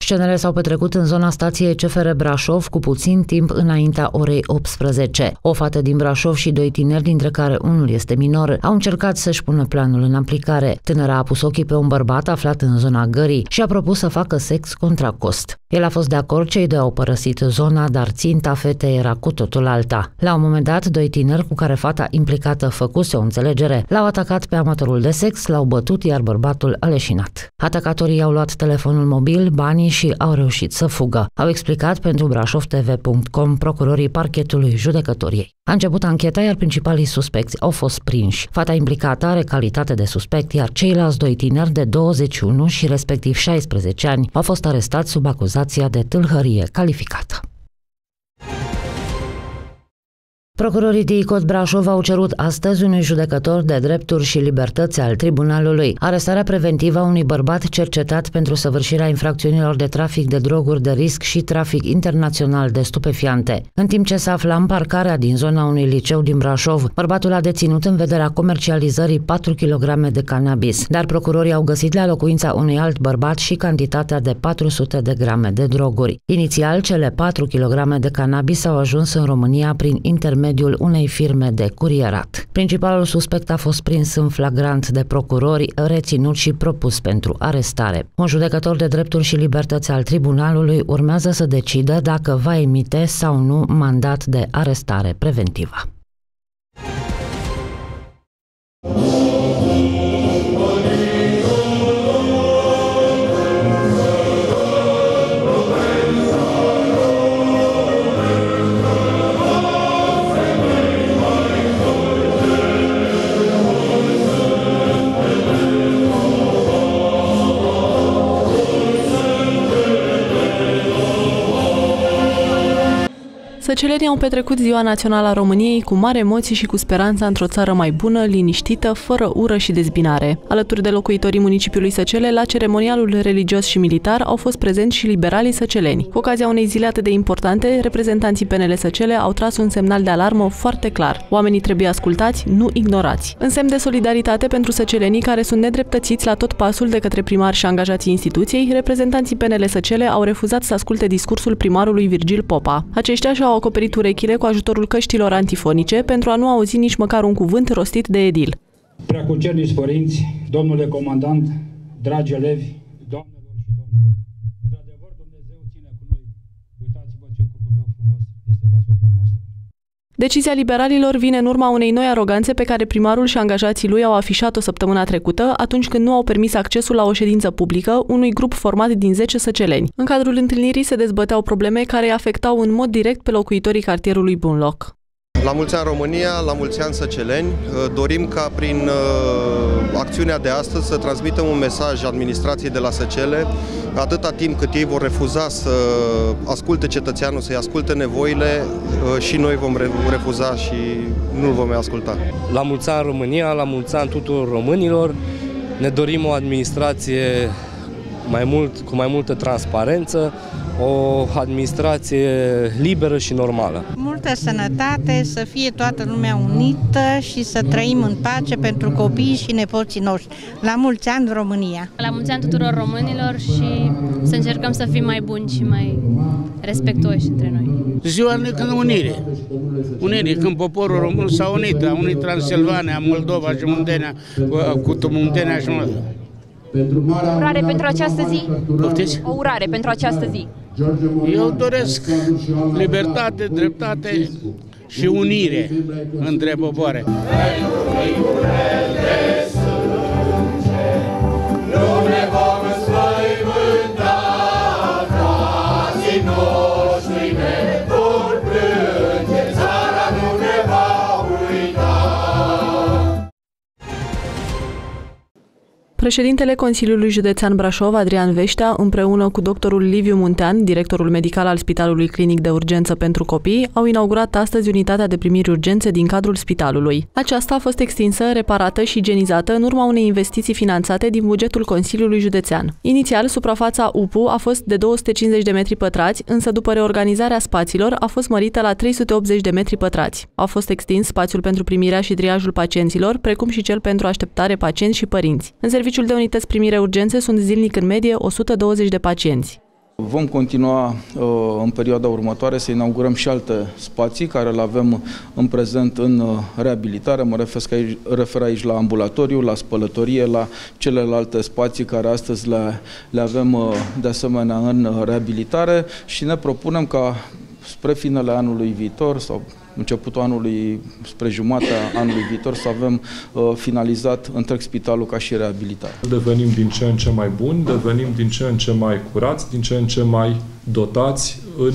Scenele s-au petrecut în zona stației CFR Brașov cu puțin timp înaintea orei 18. O fată din Brașov și doi tineri, dintre care unul este minor, au încercat să-și pună planul în aplicare. Tânăra a pus ochii pe un bărbat aflat în zona gării și a propus să facă sex contra cost. El a fost de acord, cei doi au părăsit zona, dar ținta fetei era cu totul alta. La un moment dat, doi tineri cu care fata implicată făcuse o înțelegere l-au atacat pe amatorul de sex, l-au bătut, iar bărbatul a leșinat. Atacatorii i-au luat telefonul mobil, banii și au reușit să fugă. Au explicat pentru brașovtv.com procurorii parchetului Judecătoriei. A început ancheta, iar principalii suspecți au fost prinși. Fata implicată are calitate de suspect, iar ceilalți doi tineri de 21 și respectiv 16 ani au fost arestați sub acuzația de tâlhărie calificată. Procurorii DICOT Brașov au cerut astăzi unui judecător de drepturi și libertăți al tribunalului arestarea preventivă a unui bărbat cercetat pentru săvârșirea infracțiunilor de trafic de droguri de risc și trafic internațional de stupefiante. În timp ce se afla în parcarea din zona unui liceu din Brașov, bărbatul a deținut în vederea comercializării 4 kg de cannabis, dar procurorii au găsit la locuința unui alt bărbat și cantitatea de 400 de grame de droguri. Inițial, cele 4 kg de cannabis au ajuns în România prin intermediul unei firme de curierat. Principalul suspect a fost prins în flagrant de procurori, reținut și propus pentru arestare. Un judecător de drepturi și libertăți al tribunalului urmează să decidă dacă va emite sau nu mandat de arestare preventivă. Săcelenii au petrecut Ziua Națională a României cu mari emoții și cu speranța într-o țară mai bună, liniștită, fără ură și dezbinare. Alături de locuitorii municipiului Săcele, la ceremonialul religios și militar au fost prezenți și liberalii săceleni. Cu ocazia unei zile atât de importante, reprezentanții PNL Săcele au tras un semnal de alarmă foarte clar. Oamenii trebuie ascultați, nu ignorați. În semn de solidaritate pentru săcelenii care sunt nedreptățiți la tot pasul de către primari și angajații instituției, reprezentanții PNL Săcele au refuzat să asculte discursul primarului Virgil Popa. Aceștia și-au acoperit urechile cu ajutorul căștilor antifonice pentru a nu auzi nici măcar un cuvânt rostit de edil. Preacucerniți părinți, domnule comandant, dragi elevi, doamnelor și domnilor, într-adevăr Dumnezeu ține cu noi. Uitați-vă ce curcubeu frumos este deasupra noastră. Decizia liberalilor vine în urma unei noi aroganțe pe care primarul și angajații lui au afișat-o săptămâna trecută, atunci când nu au permis accesul la o ședință publică unui grup format din 10 săceleni. În cadrul întâlnirii se dezbăteau probleme care îi afectau în mod direct pe locuitorii cartierului Bunloc. La mulți ani România, la mulți ani săceleni. Dorim ca prin acțiunea de astăzi să transmitem un mesaj administrației de la Săcele. Atâta timp cât ei vor refuza să asculte cetățeanul, să-i asculte nevoile, și noi vom refuza și nu-l vom mai asculta. La mulți ani România, la mulți ani tuturor românilor. Ne dorim o administrație cu mai multă transparență, o administrație liberă și normală. Multă sănătate, să fie toată lumea unită și să trăim în pace pentru copiii și nepoții noștri. La mulți ani România! La mulți ani tuturor românilor și să încercăm să fim mai buni și mai respectuoși între noi. Ziua când unire. Unire, când poporul român s-a unit, a unit Transilvania, Moldova și Muntenia, cu Muntenia și Moldova. O urare pentru această zi? Poftiți? O urare pentru această zi. Eu doresc libertate, dreptate și unire între popoare. Președintele Consiliului Județean Brașov, Adrian Veștea, împreună cu doctorul Liviu Muntean, directorul medical al Spitalului Clinic de Urgență pentru Copii, au inaugurat astăzi unitatea de primiri urgențe din cadrul spitalului. Aceasta a fost extinsă, reparată și igienizată în urma unei investiții finanțate din bugetul Consiliului Județean. Inițial, suprafața UPU a fost de 250 de metri pătrați, însă după reorganizarea spațiilor a fost mărită la 380 de metri pătrați. A fost extins spațiul pentru primirea și triajul pacienților, precum și cel pentru așteptare pacienți și părinți. În serviciul de unități primire urgențe sunt zilnic în medie 120 de pacienți. Vom continua în perioada următoare să inaugurăm și alte spații care le avem în prezent în reabilitare. Mă refer aici la ambulatoriu, la spălătorie, la celelalte spații care astăzi le avem de asemenea în reabilitare și ne propunem ca spre finele anului viitor sau începutul anului, spre jumatea anului viitor, să avem finalizat întreg spitalul ca și reabilitare. Devenim din ce în ce mai buni, devenim din ce în ce mai curați, din ce în ce mai dotați în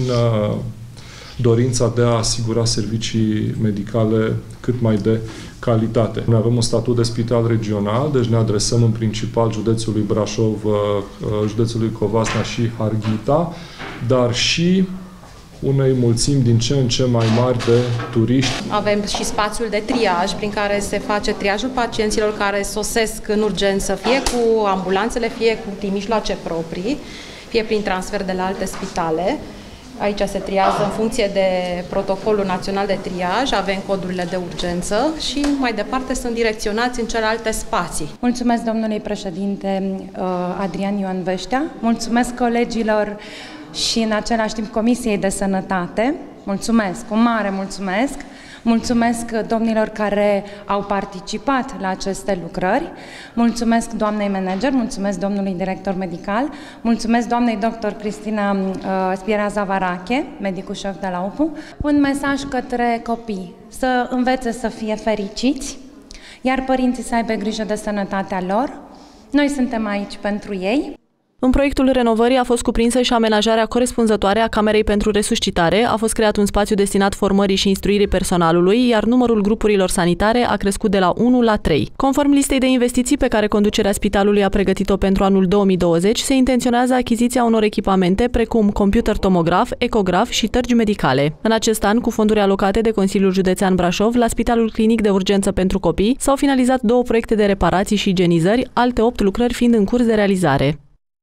dorința de a asigura servicii medicale cât mai de calitate. Noi avem un statut de spital regional, deci ne adresăm în principal județului Brașov, județului Covasna și Harghita, dar și unei mulțimi din ce în ce mai mari de turiști. Avem și spațiul de triaj, prin care se face triajul pacienților care sosesc în urgență, fie cu ambulanțele, fie cu mijloace proprii, fie prin transfer de la alte spitale. Aici se triază în funcție de protocolul național de triaj, avem codurile de urgență și mai departe sunt direcționați în celelalte spații. Mulțumesc domnului președinte Adrian Ioan Veștea, mulțumesc colegilor și în același timp Comisiei de Sănătate. Mulțumesc, un mare mulțumesc. Mulțumesc domnilor care au participat la aceste lucrări. Mulțumesc doamnei manager, mulțumesc domnului director medical, mulțumesc doamnei doctor Cristina Spiera Zavarache, medicul șef de la UPU. Un mesaj către copii, să învețe să fie fericiți, iar părinții să aibă grijă de sănătatea lor. Noi suntem aici pentru ei. În proiectul renovării a fost cuprinsă și amenajarea corespunzătoare a camerei pentru resuscitare, a fost creat un spațiu destinat formării și instruirii personalului, iar numărul grupurilor sanitare a crescut de la 1 la 3. Conform listei de investiții pe care conducerea spitalului a pregătit-o pentru anul 2020, se intenționează achiziția unor echipamente precum computer tomograf, ecograf și tărgi medicale. În acest an, cu fonduri alocate de Consiliul Județean Brașov, la Spitalul Clinic de Urgență pentru Copii, s-au finalizat 2 proiecte de reparații și igienizări, alte 8 lucrări fiind în curs de realizare.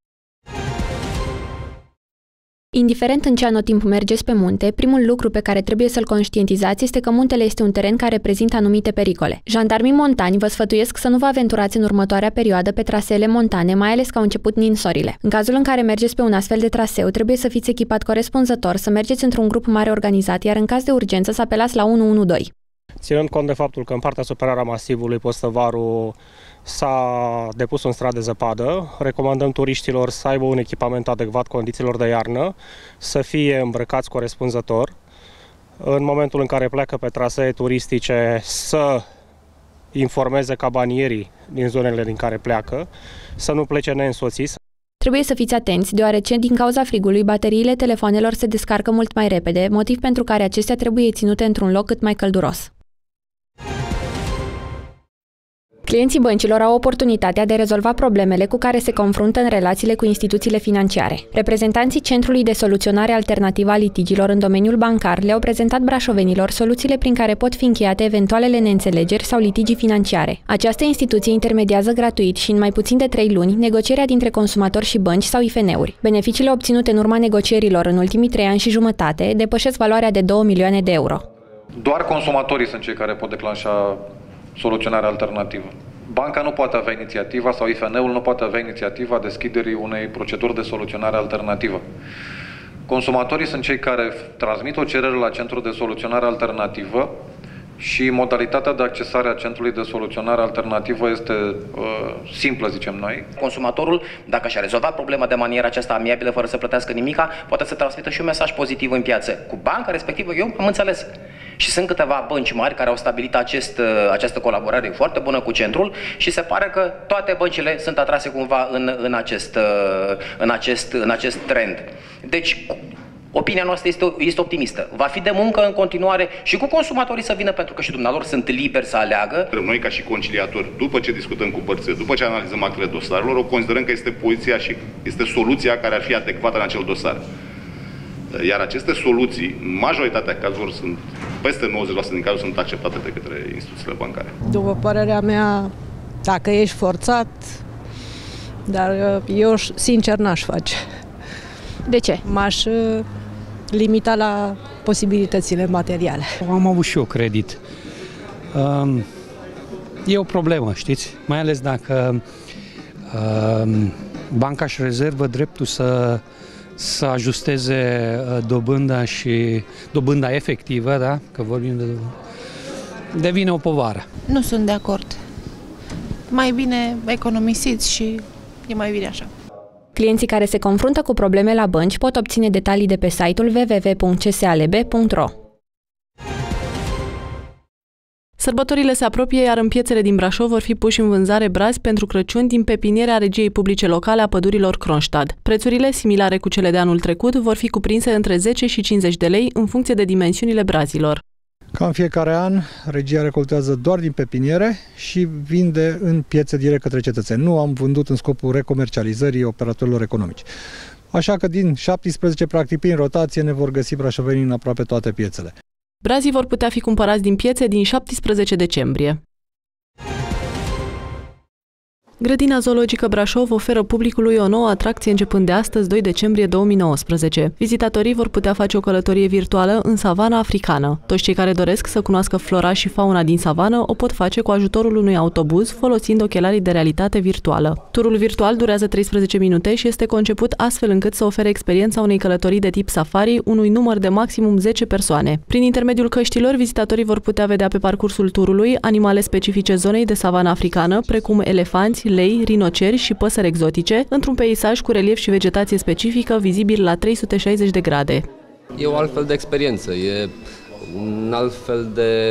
Indiferent în ce anotimp mergeți pe munte, primul lucru pe care trebuie să-l conștientizați este că muntele este un teren care prezintă anumite pericole. Jandarmii montani vă sfătuiesc să nu vă aventurați în următoarea perioadă pe traseele montane, mai ales că au început ninsorile. În cazul în care mergeți pe un astfel de traseu, trebuie să fiți echipat corespunzător, să mergeți într-un grup mare organizat, iar în caz de urgență să apelați la 112. Ținând cont de faptul că în partea superioară a masivului Postăvaru s-a depus un strat de zăpadă, recomandăm turiștilor să aibă un echipament adecvat condițiilor de iarnă, să fie îmbrăcați corespunzător. În momentul în care pleacă pe trasee turistice, să informeze cabanierii din zonele din care pleacă, să nu plece neînsoțiți. Trebuie să fiți atenți, deoarece din cauza frigului, bateriile telefonelor se descarcă mult mai repede, motiv pentru care acestea trebuie ținute într-un loc cât mai călduros. Clienții băncilor au oportunitatea de a rezolva problemele cu care se confruntă în relațiile cu instituțiile financiare. Reprezentanții Centrului de Soluționare Alternativă a Litigiilor în domeniul bancar le-au prezentat brașovenilor soluțiile prin care pot fi încheiate eventualele neînțelegeri sau litigii financiare. Această instituție intermediază gratuit și în mai puțin de 3 luni negocierea dintre consumatori și bănci sau IFN-uri. Beneficiile obținute în urma negocierilor în ultimii 3 ani și jumătate depășesc valoarea de 2 milioane de euro. Doar consumatorii sunt cei care pot declanșa soluționarea alternativă. Banca nu poate avea inițiativa sau IFN-ul nu poate avea inițiativa deschiderii unei proceduri de soluționare alternativă. Consumatorii sunt cei care transmit o cerere la Centrul de Soluționare Alternativă și modalitatea de accesare a Centrului de Soluționare Alternativă este simplă, zicem noi. Consumatorul, dacă și-a rezolvat problema de maniera aceasta amiabilă, fără să plătească nimica, poate să transmită și un mesaj pozitiv în piață. Cu banca respectivă, eu am înțeles. Și sunt câteva bănci mari care au stabilit această colaborare foarte bună cu centrul și se pare că toate băncile sunt atrase cumva în acest trend. Deci, opinia noastră este optimistă. Va fi de muncă în continuare și cu consumatorii să vină, pentru că și dumnealor sunt liberi să aleagă. Noi, ca și conciliatori, după ce discutăm cu părțile, după ce analizăm actele dosarelor, o considerăm că este poziția și este soluția care ar fi adecvată în acel dosar. Iar aceste soluții, majoritatea cazurilor sunt, peste 90% din cazuri, sunt acceptate de către instituțiile bancare. După părerea mea, dacă ești forțat, dar eu sincer n-aș face. De ce? M-aș limita la posibilitățile materiale. Am avut și eu credit. E o problemă, știți? Mai ales dacă banca își rezervă dreptul să ajusteze dobânda efectivă, da? Că vorbim de dobândă, devine o povară. Nu sunt de acord. Mai bine economisiți și e mai bine așa. Clienții care se confruntă cu probleme la bănci pot obține detalii de pe site-ul www.csalb.ro. Sărbătorile se apropie, iar în piețele din Brașov vor fi puși în vânzare brazi pentru Crăciun din pepinierea Regiei Publice Locale a pădurilor Kronstadt. Prețurile, similare cu cele de anul trecut, vor fi cuprinse între 10 și 50 de lei în funcție de dimensiunile brazilor. Ca în fiecare an, regia recoltează doar din pepiniere și vinde în piețe direct către cetățeni. Nu am vândut în scopul recomercializării operatorilor economici. Așa că din 17, practic, prin rotație, ne vor găsi brașovenii în aproape toate piețele. Brazii vor putea fi cumpărați din piețe din 17 decembrie. Grădina Zoologică Brașov oferă publicului o nouă atracție începând de astăzi, 2 decembrie 2019. Vizitatorii vor putea face o călătorie virtuală în savana africană. Toți cei care doresc să cunoască flora și fauna din savană o pot face cu ajutorul unui autobuz folosind ochelarii de realitate virtuală. Turul virtual durează 13 minute și este conceput astfel încât să ofere experiența unei călătorii de tip safari unui număr de maximum 10 persoane. Prin intermediul căștilor, vizitatorii vor putea vedea pe parcursul turului animale specifice zonei de savană africană, precum elefanți, lei, rinoceri și păsări exotice, într-un peisaj cu relief și vegetație specifică, vizibil la 360 de grade. E o altfel de experiență, e un alt fel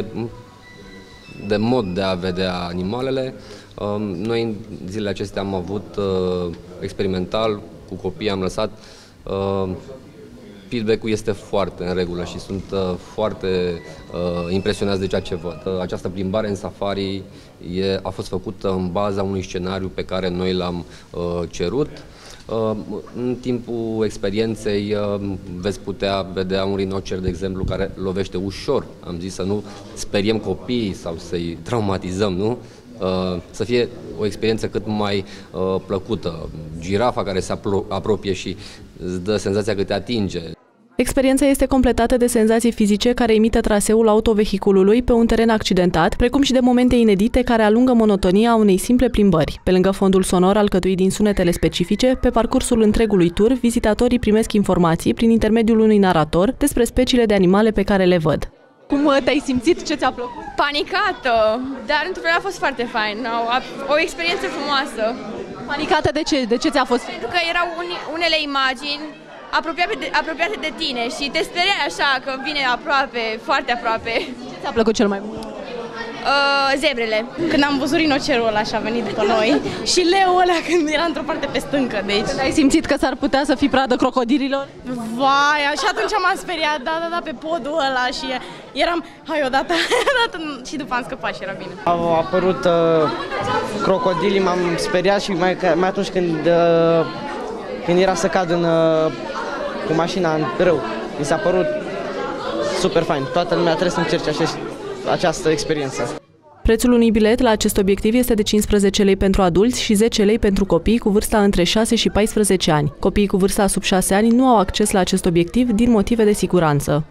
de mod de a vedea animalele. Noi în zilele acestea am avut experimental, cu copii am lăsat. Feedback-ul este foarte în regulă și sunt foarte impresionați de ceea ce văd. Această plimbare în safari a fost făcută în baza unui scenariu pe care noi l-am cerut. În timpul experienței veți putea vedea un rinocer, de exemplu, care lovește ușor. Am zis să nu speriem copiii sau să-i traumatizăm, nu? Să fie o experiență cât mai plăcută. Girafa care se apropie și îți dă senzația că te atinge. Experiența este completată de senzații fizice care imită traseul autovehiculului pe un teren accidentat, precum și de momente inedite care alungă monotonia unei simple plimbări. Pe lângă fondul sonor alcătuit din sunetele specifice, pe parcursul întregului tur, vizitatorii primesc informații prin intermediul unui narator despre speciile de animale pe care le văd. Cum te-ai simțit? Ce ți-a plăcut? Panicată, dar într-un fel a fost foarte fain. O experiență frumoasă. Panicată de ce? De ce ți-a fost? Pentru că erau unele imagini apropiate de tine și te speriai așa că vine aproape, foarte aproape. Ce ți-a plăcut cel mai mult? Zebrele. Când am văzut rinocerul ăla și a venit după noi și leul ăla când era într-o parte pe stâncă, deci... Când ai simțit că s-ar putea să fii pradă crocodililor? Vai, și atunci m-am speriat, da, pe podul ăla și eram, hai odată, și după am scăpat și era bine. Au apărut crocodilii, m-am speriat și mai atunci când era să cad cu mașina în râu. Mi s-a părut super fain. Toată lumea trebuie să încerce această experiență. Prețul unui bilet la acest obiectiv este de 15 lei pentru adulți și 10 lei pentru copii cu vârsta între 6 și 14 ani. Copiii cu vârsta sub 6 ani nu au acces la acest obiectiv din motive de siguranță.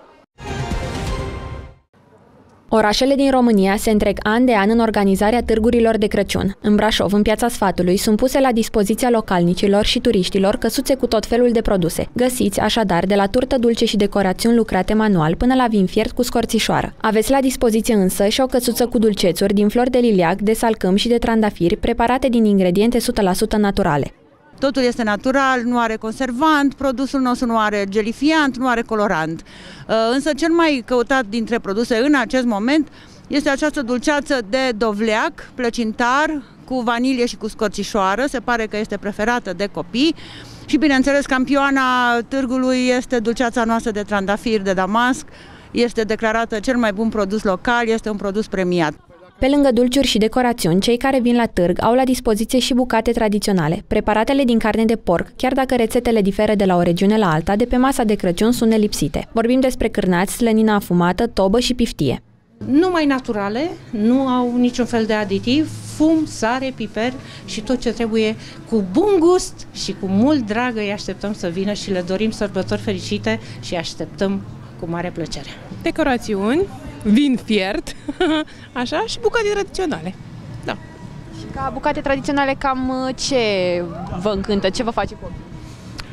Orașele din România se întreg an de an în organizarea târgurilor de Crăciun. În Brașov, în Piața Sfatului, sunt puse la dispoziția localnicilor și turiștilor căsuțe cu tot felul de produse. Găsiți, așadar, de la turtă dulce și decorațiuni lucrate manual până la vin fiert cu scorțișoară. Aveți la dispoziție însă și o căsuță cu dulcețuri din flori de liliac, de salcâm și de trandafiri, preparate din ingrediente 100% naturale. Totul este natural, nu are conservant, produsul nostru nu are gelifiant, nu are colorant. Însă cel mai căutat dintre produse în acest moment este această dulceață de dovleac, plăcintar, cu vanilie și cu scorțișoară. Se pare că este preferată de copii. Și bineînțeles, campioana târgului este dulceața noastră de trandafir de Damasc. Este declarată cel mai bun produs local, este un produs premiat. Pe lângă dulciuri și decorațiuni, cei care vin la târg au la dispoziție și bucate tradiționale, preparatele din carne de porc, chiar dacă rețetele diferă de la o regiune la alta, de pe masa de Crăciun sunt nelipsite. Vorbim despre cârnați, slănină afumată, tobă și piftie. Numai naturale, nu au niciun fel de aditiv, fum, sare, piper și tot ce trebuie cu bun gust și cu mult drag îi așteptăm să vină și le dorim sărbători fericite și așteptăm cu mare plăcere. Decorațiuni, vin fiert, așa, și bucate tradiționale. Da. Și ca bucate tradiționale, cam ce vă încântă, ce vă face copii?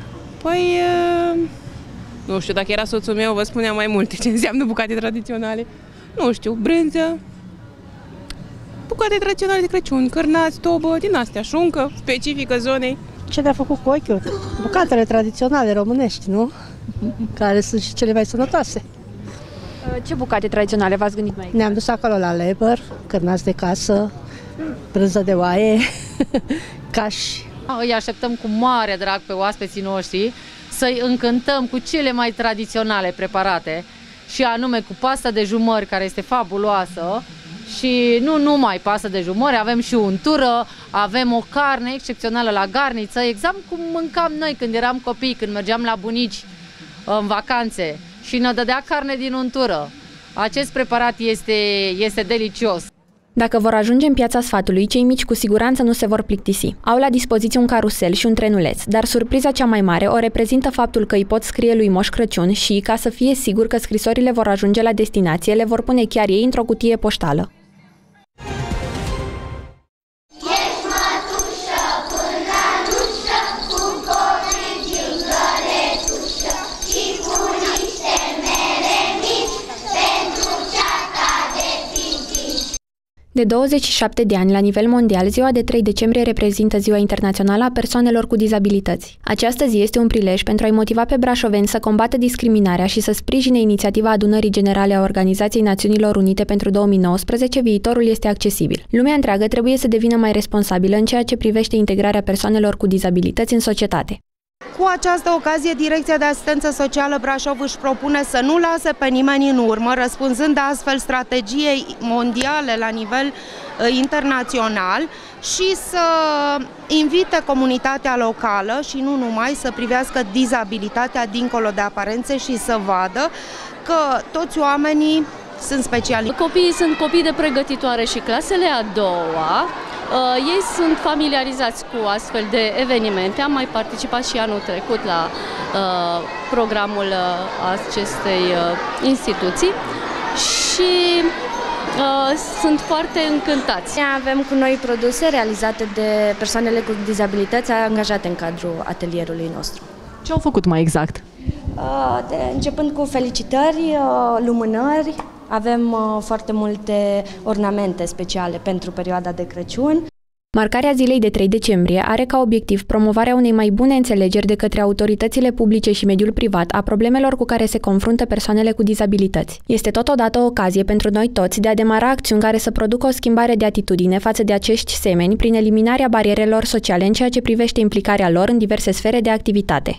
Păi, nu știu, dacă era soțul meu, vă spuneam mai multe ce înseamnă bucate tradiționale. Nu știu, brânză, bucate tradiționale de Crăciun, cârnați, tobă, din astea, șuncă, specifică zonei. Ce ne-a făcut cu ochiul? Bucatele tradiționale românești, nu? Care sunt și cele mai sănătoase. Ce bucate tradiționale v-ați gândit mai? Ne-am dus acolo la lebăr, cârnați de casă, brânză de oaie, cași. Îi așteptăm cu mare drag pe oaspeții noștri să-i încântăm cu cele mai tradiționale preparate și anume cu pasta de jumări, care este fabuloasă, și nu numai pasta de jumări, avem și untură, avem o carne excepțională la garniță, exact cum mâncam noi când eram copii, când mergeam la bunici în vacanțe și ne dădea carne din untură. Acest preparat este delicios. Dacă vor ajunge în Piața Sfatului, cei mici cu siguranță nu se vor plictisi. Au la dispoziție un carusel și un trenuleț, dar surpriza cea mai mare o reprezintă faptul că îi pot scrie lui Moș Crăciun și, ca să fie sigur că scrisorile vor ajunge la destinație, le vor pune chiar ei într-o cutie poștală. De 27 de ani, la nivel mondial, ziua de 3 decembrie reprezintă Ziua Internațională a Persoanelor cu Dizabilități. Această zi este un prilej pentru a-i motiva pe brașoveni să combată discriminarea și să sprijine inițiativa Adunării Generale a Organizației Națiunilor Unite pentru 2019, Viitorul este accesibil. Lumea întreagă trebuie să devină mai responsabilă în ceea ce privește integrarea persoanelor cu dizabilități în societate. Cu această ocazie, Direcția de Asistență Socială Brașov își propune să nu lase pe nimeni în urmă, răspunzând astfel strategiei mondiale la nivel internațional și să invite comunitatea locală și nu numai să privească dizabilitatea dincolo de aparențe și să vadă că toți oamenii sunt speciali. Copiii sunt copii de pregătitoare și clasele a doua. Ei sunt familiarizați cu astfel de evenimente. Am mai participat și anul trecut la programul acestei instituții și sunt foarte încântați. Avem cu noi produse realizate de persoanele cu dizabilități angajate în cadrul atelierului nostru. Ce au făcut mai exact? Începând cu felicitări, lumânări, avem foarte multe ornamente speciale pentru perioada de Crăciun. Marcarea zilei de 3 decembrie are ca obiectiv promovarea unei mai bune înțelegeri de către autoritățile publice și mediul privat a problemelor cu care se confruntă persoanele cu dizabilități. Este totodată o ocazie pentru noi toți de a demara acțiuni care să producă o schimbare de atitudine față de acești semeni prin eliminarea barierelor sociale în ceea ce privește implicarea lor în diverse sfere de activitate.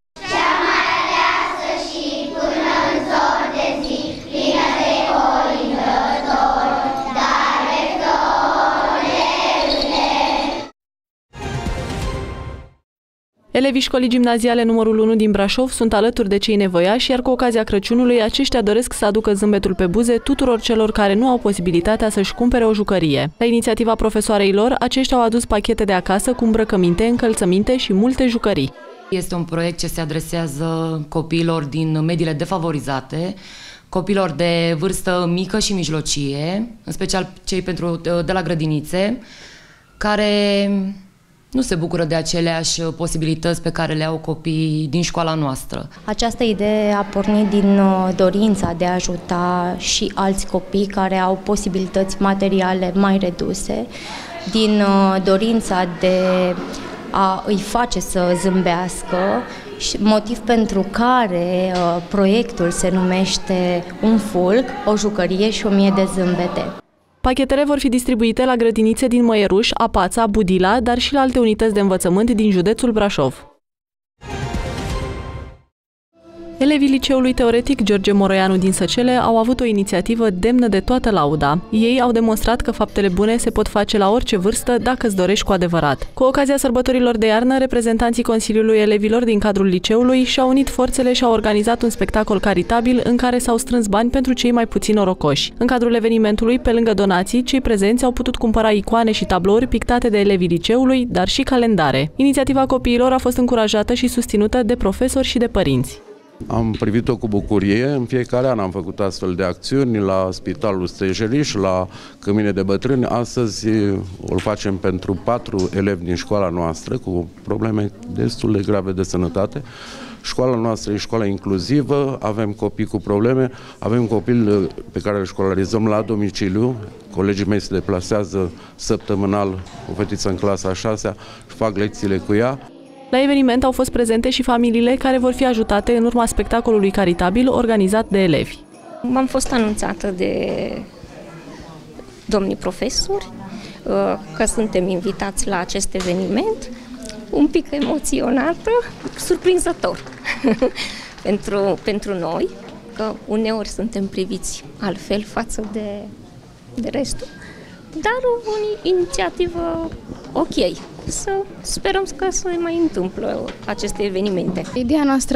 Elevii școlii gimnaziale numărul 1 din Brașov sunt alături de cei nevoiași, iar cu ocazia Crăciunului aceștia doresc să aducă zâmbetul pe buze tuturor celor care nu au posibilitatea să-și cumpere o jucărie. La inițiativa profesoarei lor, aceștia au adus pachete de acasă cu îmbrăcăminte, încălțăminte și multe jucării. Este un proiect ce se adresează copiilor din mediile defavorizate, copiilor de vârstă mică și mijlocie, în special cei de la grădinițe, care nu se bucură de aceleași posibilități pe care le au copiii din școala noastră. Această idee a pornit din dorința de a ajuta și alți copii care au posibilități materiale mai reduse, din dorința de a îi face să zâmbească, motiv pentru care proiectul se numește Un fulg, o jucărie și 1000 de zâmbete. Pachetele vor fi distribuite la grădinițe din Măieruș, Apața, Budila, dar și la alte unități de învățământ din județul Brașov. Elevii liceului teoretic George Moroianu din Săcele au avut o inițiativă demnă de toată lauda. Ei au demonstrat că faptele bune se pot face la orice vârstă dacă îți dorești cu adevărat. Cu ocazia sărbătorilor de iarnă, reprezentanții Consiliului Elevilor din cadrul liceului și-au unit forțele și au organizat un spectacol caritabil în care s-au strâns bani pentru cei mai puțin norocoși. În cadrul evenimentului, pe lângă donații, cei prezenți au putut cumpăra icoane și tablouri pictate de elevii liceului, dar și calendare. Inițiativa copiilor a fost încurajată și susținută de profesori și de părinți. Am privit-o cu bucurie, în fiecare an am făcut astfel de acțiuni la Spitalul Stejeliș, la Cămine de Bătrâni. Astăzi o facem pentru 4 elevi din școala noastră cu probleme destul de grave de sănătate. Școala noastră e școala inclusivă, avem copii cu probleme, avem copil pe care îl școlarizăm la domiciliu, colegii mei se deplasează săptămânal, o fetiță în clasa 6-a și fac lecțiile cu ea. La eveniment au fost prezente și familiile care vor fi ajutate în urma spectacolului caritabil organizat de elevi. M-am fost anunțată de domnii profesori că suntem invitați la acest eveniment, un pic emoționată, surprinzător pentru noi, că uneori suntem priviți altfel față de restul, dar o inițiativă ok. Să sperăm că se mai întâmplă aceste evenimente. Ideea noastră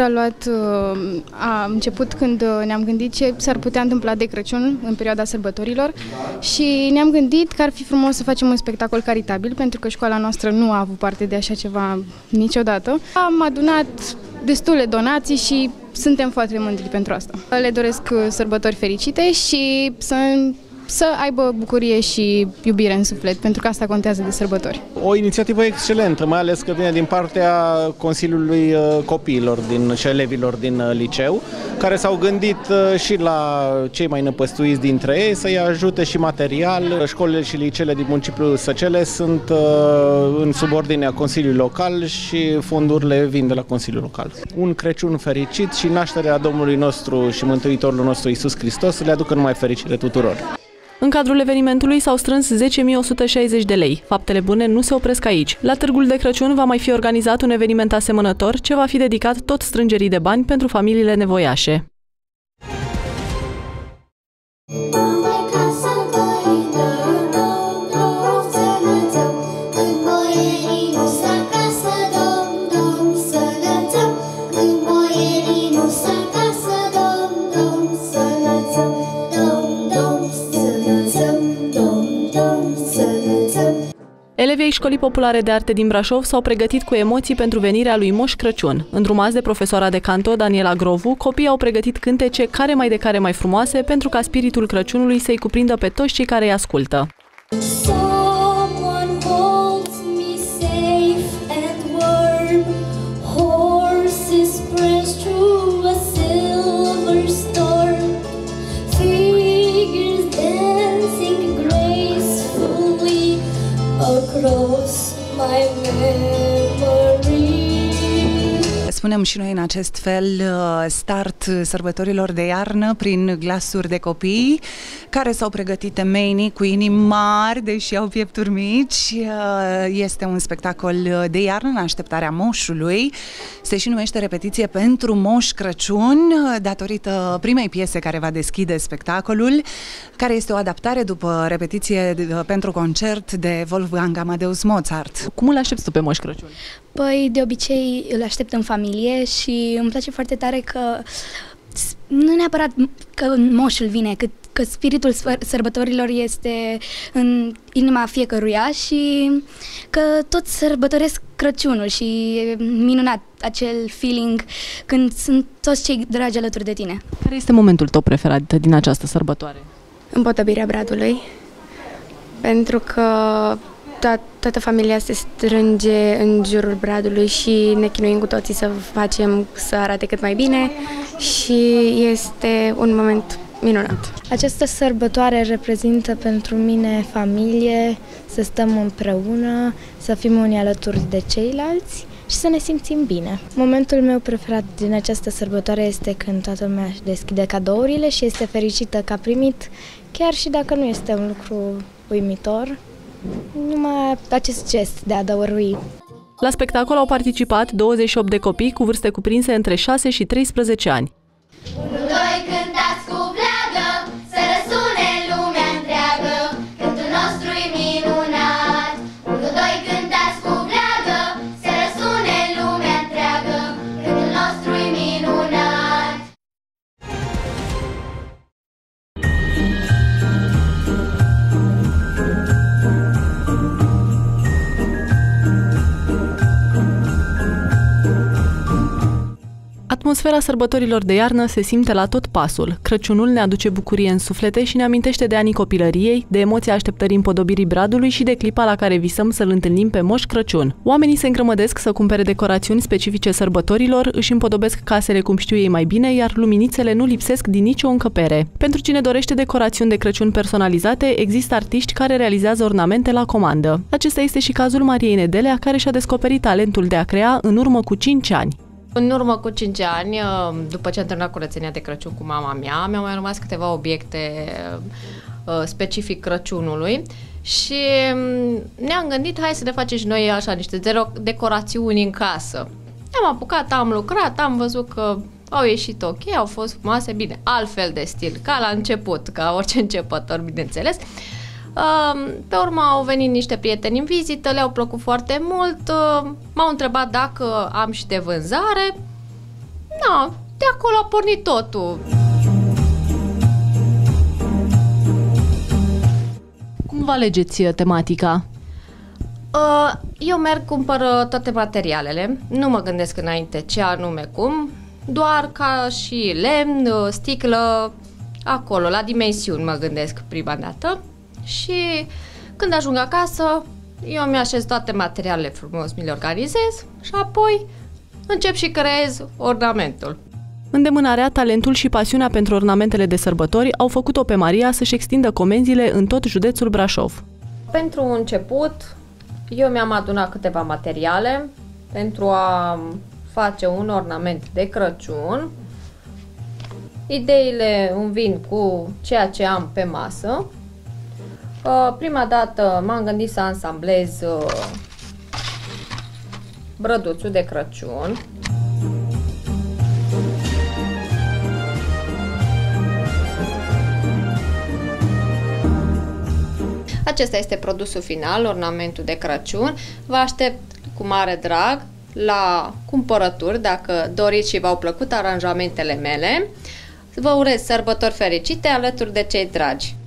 a început când ne-am gândit ce s-ar putea întâmpla de Crăciun în perioada sărbătorilor și ne-am gândit că ar fi frumos să facem un spectacol caritabil, pentru că școala noastră nu a avut parte de așa ceva niciodată. Am adunat destule donații și suntem foarte mândri pentru asta. Le doresc sărbători fericite și să aibă bucurie și iubire în suflet, pentru că asta contează de sărbători. O inițiativă excelentă, mai ales că vine din partea Consiliului Copiilor și elevilor din liceu, care s-au gândit și la cei mai năpăstuiți dintre ei să-i ajute și material. Școlile și liceele din municipiul Săcele sunt în subordinea Consiliului Local și fondurile vin de la Consiliul Local. Un Crăciun fericit și nașterea Domnului nostru și Mântuitorul nostru Iisus Hristos să le aducă numai fericire tuturor. În cadrul evenimentului s-au strâns 10.160 de lei. Faptele bune nu se opresc aici. La Târgul de Crăciun va mai fi organizat un eveniment asemănător, ce va fi dedicat tot strângerii de bani pentru familiile nevoiașe. Elevii Școlii Populare de Arte din Brașov s-au pregătit cu emoții pentru venirea lui Moș Crăciun. Îndrumați de profesoara de canto, Daniela Grovu, copiii au pregătit cântece care mai frumoase pentru ca spiritul Crăciunului să-i cuprindă pe toți cei care îi ascultă. Spunem și noi în acest fel start sărbătorilor de iarnă prin glasuri de copii care s-au pregătit temeinic cu inimi mari, deși au piepturi mici. Este un spectacol de iarnă în așteptarea moșului. Se și numește Repetiție pentru Moș Crăciun, datorită primei piese care va deschide spectacolul, care este o adaptare după repetiție pentru concert de Wolfgang Amadeus Mozart. Cum îl aștepți tu pe Moș Crăciun? Păi, de obicei îl aștept în familie și îmi place foarte tare că nu neapărat că moșul vine, că spiritul sărbătorilor este în inima fiecăruia și că toți sărbătoresc Crăciunul și e minunat acel feeling când sunt toți cei dragi alături de tine. Care este momentul tău preferat din această sărbătoare? Împotăbirea bradului, pentru că toată familia se strânge în jurul bradului și ne chinuim cu toții să facem să arate cât mai bine și este un moment minunat. Această sărbătoare reprezintă pentru mine familie, să stăm împreună, să fim unii alături de ceilalți și să ne simțim bine. Momentul meu preferat din această sărbătoare este când toată lumea își deschide cadourile și este fericită că a primit, chiar și dacă nu este un lucru uimitor, numai acest gest de a dăvărui. La spectacol au participat 28 de copii cu vârste cuprinse între 6 și 13 ani. Doi cântați cu bleagă, să răsune lumea întreagă, cântul nostru e minunat. Unu, doi cântați cu bleagă, să răsune lumea întreagă, cântul nostru e minunat. Atmosfera sărbătorilor de iarnă se simte la tot pasul. Crăciunul ne aduce bucurie în suflete și ne amintește de anii copilăriei, de emoția așteptării împodobirii bradului și de clipa la care visăm să-l întâlnim pe Moș Crăciun. Oamenii se îngrămădesc să cumpere decorațiuni specifice sărbătorilor, își împodobesc casele cum știu ei mai bine, iar luminițele nu lipsesc din nicio încăpere. Pentru cine dorește decorațiuni de Crăciun personalizate, există artiști care realizează ornamente la comandă. Acesta este și cazul Mariei Nedelea, care și-a descoperit talentul de a crea în urmă cu 5 ani. În urmă cu 5 ani, după ce am terminat curățenia de Crăciun cu mama mea, mi-au mai rămas câteva obiecte specific Crăciunului și ne-am gândit, hai să ne facem și noi așa niște decorațiuni în casă. Am apucat, am lucrat, am văzut că au ieșit ok, au fost frumoase, bine, altfel de stil, ca la început, ca orice începător, bineînțeles. Pe urmă au venit niște prieteni în vizită, le-au plăcut foarte mult, m-au întrebat dacă am și de vânzare. Na, de acolo a pornit totul. Cum vă alegeți tematica? Eu merg, cumpăr toate materialele, nu mă gândesc înainte ce anume cum, doar ca și lemn, sticlă, acolo, la dimensiuni mă gândesc prima dată. Și când ajung acasă, eu mi-așez toate materialele frumos, mi le organizez și apoi încep și creez ornamentul. Îndemânarea, talentul și pasiunea pentru ornamentele de sărbători au făcut-o pe Maria să-și extindă comenzile în tot județul Brașov. Pentru început, eu mi-am adunat câteva materiale pentru a face un ornament de Crăciun. Ideile îmi vin cu ceea ce am pe masă. Prima dată m-am gândit să ansamblez brăduțul de Crăciun. Acesta este produsul final, ornamentul de Crăciun. Vă aștept cu mare drag la cumpărături, dacă doriți și v-au plăcut aranjamentele mele. Vă urez sărbători fericite alături de cei dragi.